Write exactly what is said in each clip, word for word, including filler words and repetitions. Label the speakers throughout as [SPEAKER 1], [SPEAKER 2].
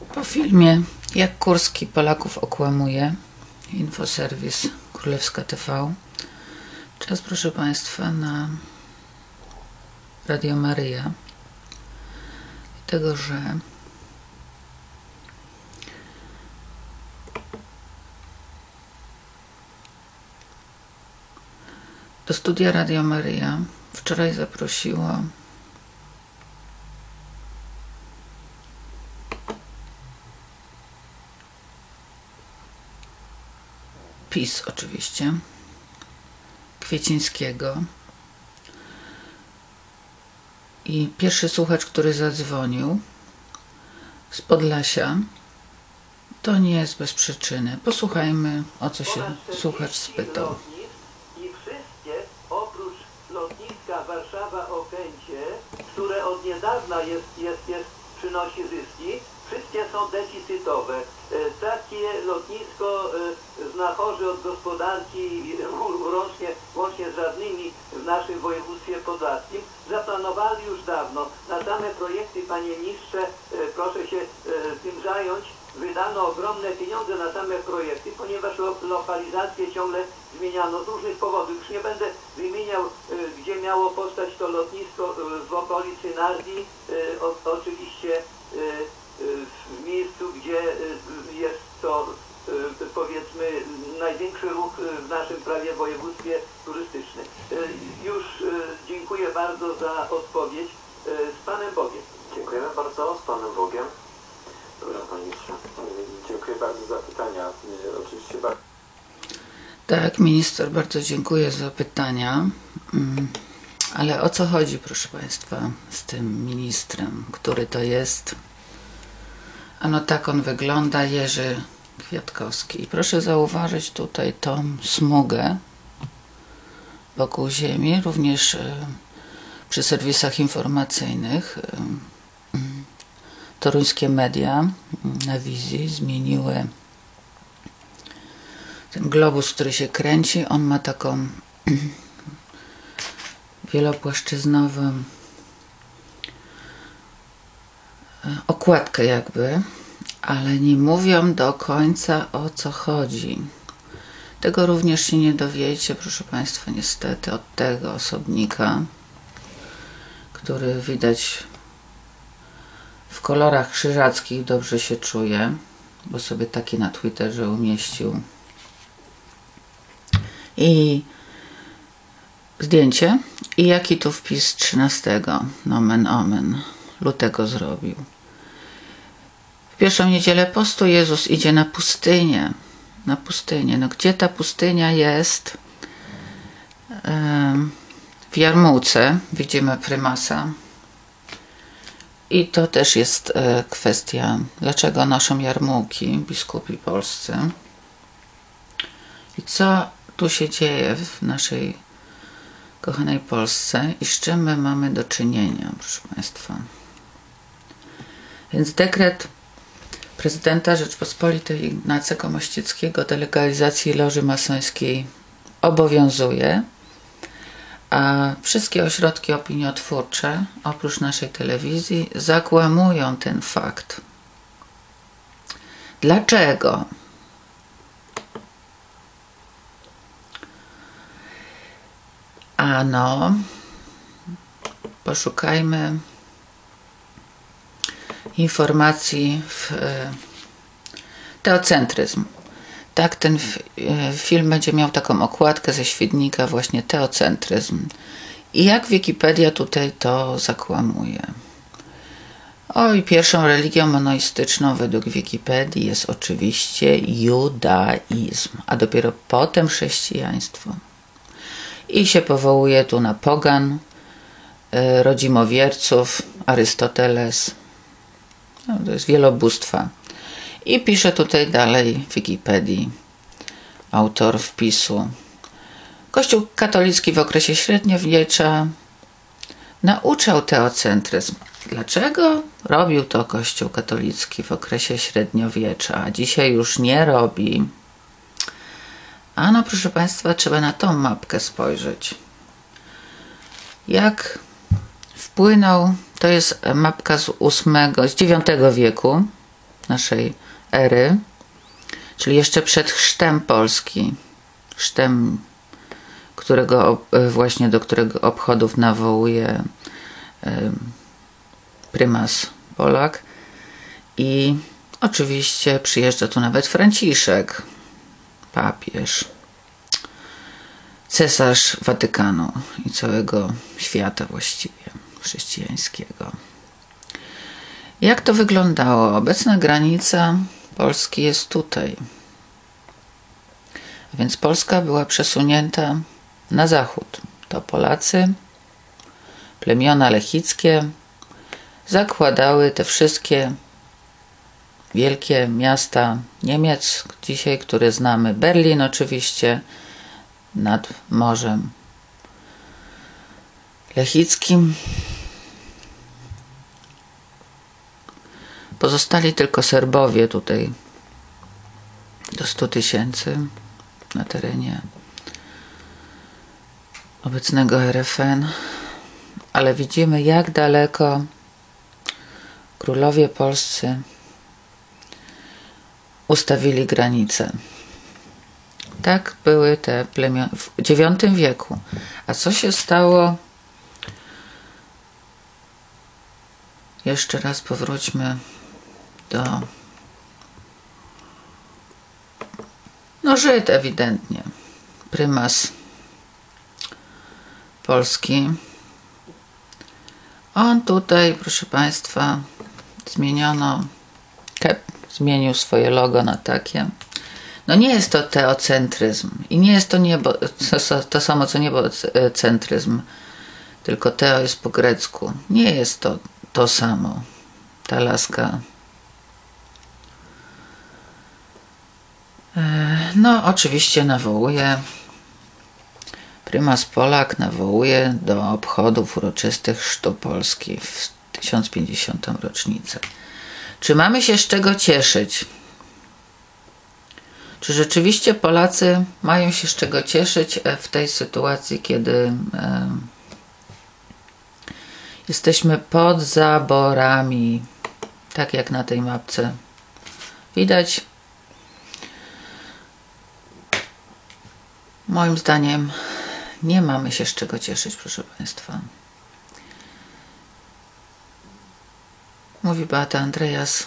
[SPEAKER 1] Po filmie Jak Kurski Polaków okłamuje, infoserwis Królewska T V, czas, proszę Państwa, na Radio Maryja. Dlatego, że do studia Radio Maryja wczoraj zaprosiło PiS, oczywiście, Kwiecińskiego. I pierwszy słuchacz, który zadzwonił z Podlasia, to nie jest bez przyczyny. Posłuchajmy, o co się słuchacz spytał.
[SPEAKER 2] I wszystkie, oprócz lotniska Warszawa-Okęcie, które od niedawna jest, jest, jest, przynosi zyski, wszystkie są deficytowe. Takie lotnisko znachorzy od gospodarki łącznie, łącznie z żadnymi w naszym województwie podlaskim zaplanowali już dawno. Na same projekty, panie ministrze, proszę się tym zająć. Wydano ogromne pieniądze na same projekty, ponieważ lo lokalizacje ciągle zmieniano z różnych powodów. Już nie będę wymieniał, gdzie miało powstać to lotnisko w okolicy Nardii, o, oczywiście w miejscu, gdzie jest to, powiedzmy, największy ruch w naszym prawie województwie turystycznym. Już dziękuję bardzo za odpowiedź. Z Panem Bogiem.
[SPEAKER 3] Dziękujemy bardzo. Z Panem Bogiem. Dobra, Panie Ministrze. Dziękuję bardzo za pytania. Oczywiście bardzo.
[SPEAKER 1] Tak, minister, bardzo dziękuję za pytania. Ale o co chodzi, proszę Państwa, z tym ministrem, który to jest? Ano tak on wygląda, Jerzy Kwiatkowski. I proszę zauważyć tutaj tą smugę wokół ziemi, również przy serwisach informacyjnych. Toruńskie media na wizji zmieniły ten globus, który się kręci. On ma taką wielopłaszczyznową okładkę jakby, ale nie mówią do końca, o co chodzi. Tego również się nie dowiecie, proszę Państwa, niestety, od tego osobnika, który widać w kolorach krzyżackich dobrze się czuje, bo sobie taki na Twitterze umieścił. I zdjęcie. I jaki tu wpis trzynastego, nomen omen, lutego zrobił. W pierwszą niedzielę postu Jezus idzie na pustynię. Na pustynię. No gdzie ta pustynia jest? W Jarmułce widzimy prymasa. I to też jest kwestia, dlaczego noszą jarmułki biskupi polscy. I co tu się dzieje w naszej kochanej Polsce i z czym my mamy do czynienia, proszę Państwa. Więc dekret prezydenta Rzeczpospolitej Ignacego Mościckiego do legalizacji loży masońskiej obowiązuje, a wszystkie ośrodki opiniotwórcze, oprócz naszej telewizji, zakłamują ten fakt. Dlaczego? Ano, poszukajmy informacji w teocentryzm. Tak, ten film będzie miał taką okładkę ze świetnika, właśnie teocentryzm. I jak Wikipedia tutaj to zakłamuje? Oj, pierwszą religią monoistyczną według Wikipedii jest oczywiście judaizm, a dopiero potem chrześcijaństwo. I się powołuje tu na pogan, rodzimowierców, Arystoteles. No, to jest wielobóstwa. I pisze tutaj dalej w Wikipedii autor wpisu. Kościół katolicki w okresie średniowiecza nauczał teocentryzm. Dlaczego robił to Kościół katolicki w okresie średniowiecza, a dzisiaj już nie robi? Ano, proszę Państwa, trzeba na tą mapkę spojrzeć. Jak wpłynął, to jest mapka z ósmego, z dziewiątego wieku, naszej ery, czyli jeszcze przed chrztem Polski, chrztem, którego właśnie do którego obchodów nawołuje prymas Polak. I oczywiście przyjeżdża tu nawet Franciszek, papież, cesarz Watykanu i całego świata właściwie chrześcijańskiego. Jak to wyglądało? Obecna granica Polski jest tutaj. A więc Polska była przesunięta na zachód. To Polacy, plemiona lechickie zakładały te wszystkie wielkie miasta Niemiec, dzisiaj, które znamy. Berlin oczywiście nad Morzem Lechickim. Pozostali tylko Serbowie tutaj do stu tysięcy na terenie obecnego R F N. Ale widzimy, jak daleko królowie polscy ustawili granice. Tak były te plemiona w dziewiątym wieku. A co się stało? Jeszcze raz powróćmy do... No Żyd ewidentnie. Prymas Polski. On tutaj, proszę Państwa, zmieniono, Kep zmienił swoje logo na takie. No nie jest to teocentryzm i nie jest to niebo, to, to samo co niebocentryzm, tylko teo jest po grecku. Nie jest to to samo. Ta laska. No oczywiście nawołuje, prymas Polak nawołuje do obchodów uroczystych chrztu Polski w tysiąc pięćdziesiątą rocznicę. Czy mamy się z czego cieszyć? Czy rzeczywiście Polacy mają się z czego cieszyć w tej sytuacji, kiedy e, jesteśmy pod zaborami, tak jak na tej mapce widać? Moim zdaniem nie mamy się z czego cieszyć, proszę Państwa. Mówi Beata Andreas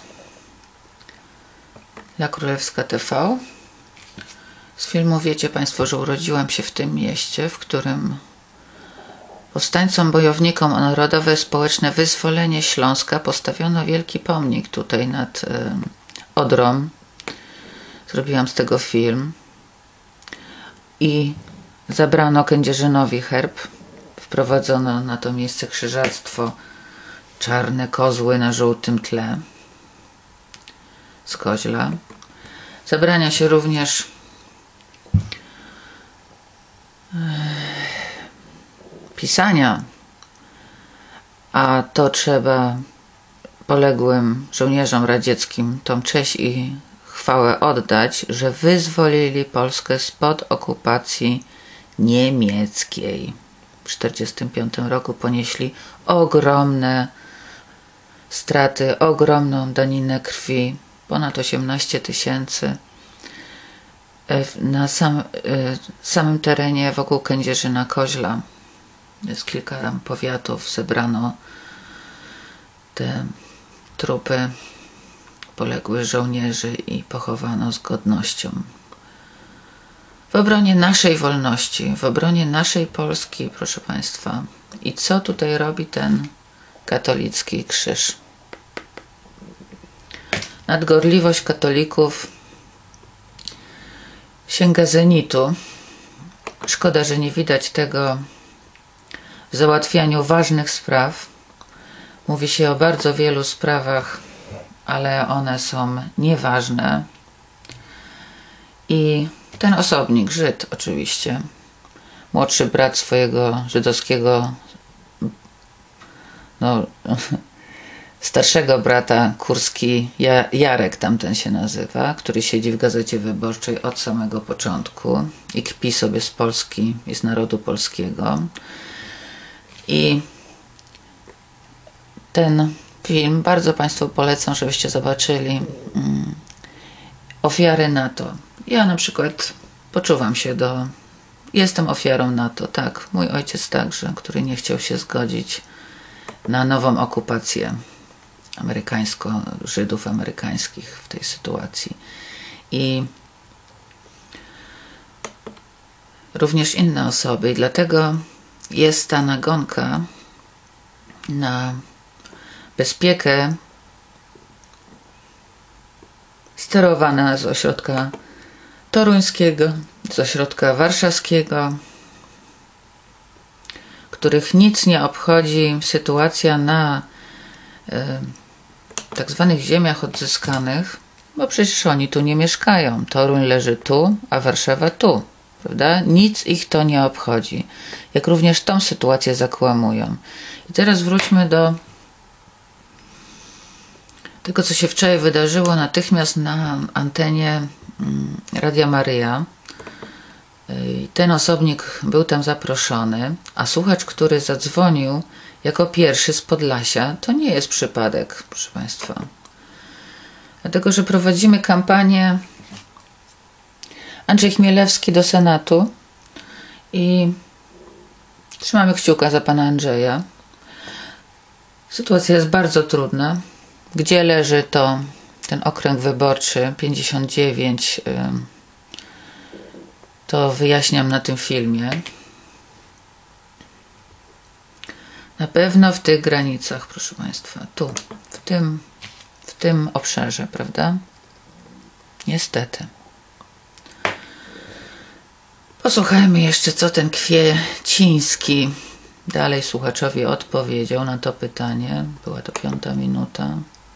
[SPEAKER 1] dla Królewska T V. Z filmu wiecie Państwo, że urodziłam się w tym mieście, w którym powstańcom, bojownikom o narodowe społeczne wyzwolenie Śląska postawiono wielki pomnik tutaj nad e, Odrą. Zrobiłam z tego film. I zabrano Kędzierzynowi herb. Wprowadzono na to miejsce krzyżactwo, czarne kozły na żółtym tle z koźla. Zabrania się również pisania, a to trzeba poległym żołnierzom radzieckim tą cześć i chwałę oddać, że wyzwolili Polskę spod okupacji niemieckiej. W tysiąc dziewięćset czterdziestym piątym roku ponieśli ogromne straty, ogromną daninę krwi, ponad osiemnaście tysięcy. Na sam, samym terenie wokół Kędzierzyna Koźla, jest kilka tam powiatów, zebrano te trupy poległych żołnierzy i pochowano z godnością. W obronie naszej wolności, w obronie naszej Polski, proszę Państwa. I co tutaj robi ten katolicki krzyż? Nadgorliwość katolików sięga zenitu. Szkoda, że nie widać tego w załatwianiu ważnych spraw. Mówi się o bardzo wielu sprawach, ale one są nieważne. I ten osobnik, Żyd oczywiście, młodszy brat swojego żydowskiego, no, starszego brata, Kurski Jarek tamten się nazywa, który siedzi w Gazecie Wyborczej od samego początku i kpi sobie z Polski i z narodu polskiego. I ten film, bardzo Państwu polecam, żebyście zobaczyli mm, ofiary NATO. Ja na przykład poczuwam się do... Jestem ofiarą NATO, tak. Mój ojciec także, który nie chciał się zgodzić na nową okupację amerykańską, Żydów amerykańskich w tej sytuacji. I również inne osoby. I dlatego jest ta nagonka na bezpiekę sterowana z ośrodka toruńskiego, z ośrodka warszawskiego, których nic nie obchodzi sytuacja na y, tak zwanych ziemiach odzyskanych, bo przecież oni tu nie mieszkają. Toruń leży tu, a Warszawa tu, prawda? Nic ich to nie obchodzi. Jak również tą sytuację zakłamują. I teraz wróćmy do tego, co się wczoraj wydarzyło natychmiast na antenie Radia Maryja. Ten osobnik był tam zaproszony, a słuchacz, który zadzwonił jako pierwszy z Podlasia, to nie jest przypadek, proszę Państwa. Dlatego, że prowadzimy kampanię Andrzej Chmielewski do Senatu i trzymamy kciuka za pana Andrzeja. Sytuacja jest bardzo trudna. Gdzie leży to ten okręg wyborczy pięćdziesiąt dziewięć, to wyjaśniam na tym filmie. Na pewno w tych granicach, proszę Państwa, tu, w tym, w tym obszarze, prawda? Niestety. Posłuchajmy jeszcze, co ten Kwieciński dalej słuchaczowi odpowiedział na to pytanie. Była to piąta minuta.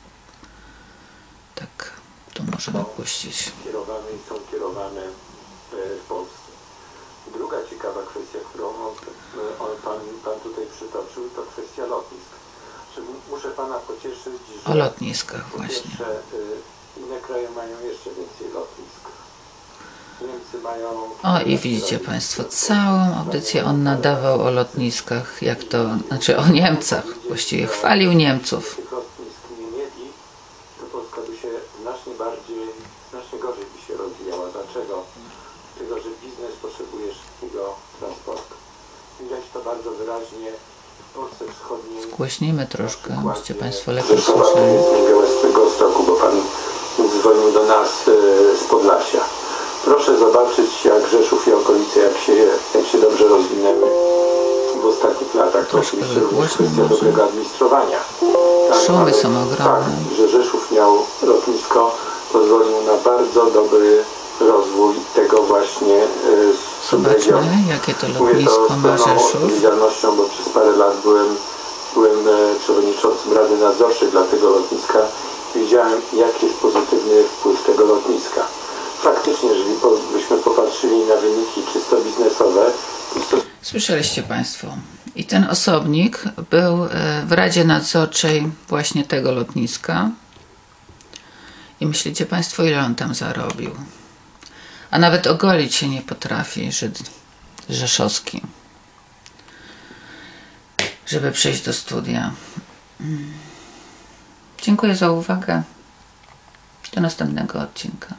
[SPEAKER 1] Tak, tu możemy puścić.
[SPEAKER 3] Kierowane i są kierowane w Polsce. Druga ciekawa kwestia, którą on, on, pan, pan tutaj przytoczył, to kwestia lotnisk. Czy muszę pana pocieszyć, że
[SPEAKER 1] o lotniskach właśnie.
[SPEAKER 3] Pierwsze, inne kraje mają jeszcze więcej lotnisk. Niemcy mają...
[SPEAKER 1] O i widzicie Państwo, całą audycję on nadawał o lotniskach, jak to, znaczy o Niemcach, właściwie chwalił Niemców.
[SPEAKER 3] Tych lotnisk nie mieli, to Polska by się znacznie bardziej, znacznie gorzej by się rozwijała. Dlaczego? Dlatego, że biznes potrzebuje szybkiego transportu. Widać to bardzo wyraźnie w Polsce Wschodniej.
[SPEAKER 1] Głośnimy troszkę, byście Państwo lepiej słyszeli.
[SPEAKER 3] Z Białegostoku, bo Pan dzwonił do nas z Podlasia. Proszę zobaczyć, jak Rzeszów i okolice, jak się, jak się dobrze rozwinęły w ostatnich latach. To
[SPEAKER 1] Troszkę
[SPEAKER 3] oczywiście również kwestia
[SPEAKER 1] może.
[SPEAKER 3] dobrego administrowania. Tak,
[SPEAKER 1] Szumy są
[SPEAKER 3] fakt,
[SPEAKER 1] ogromne.
[SPEAKER 3] że Rzeszów miał lotnisko, pozwolił na bardzo dobry rozwój tego właśnie y, subregionu.
[SPEAKER 1] Zobaczmy, jakie to
[SPEAKER 3] Mówię
[SPEAKER 1] lotnisko
[SPEAKER 3] to z
[SPEAKER 1] ma
[SPEAKER 3] pełną
[SPEAKER 1] Rzeszów.
[SPEAKER 3] odpowiedzialnością, bo przez parę lat byłem, byłem e, przewodniczącym Rady Nadzorczej dla tego lotniska. Widziałem, jaki jest pozytywny wpływ tego lotniska. Faktycznie, jeżeli byśmy popatrzyli na wyniki czysto biznesowe... To...
[SPEAKER 1] Słyszeliście Państwo. I ten osobnik był w Radzie Nadzorczej właśnie tego lotniska. I myślicie Państwo, ile on tam zarobił? A nawet ogolić się nie potrafi Żyd rzeszowski, żeby przyjść do studia. Dziękuję za uwagę. Do następnego odcinka.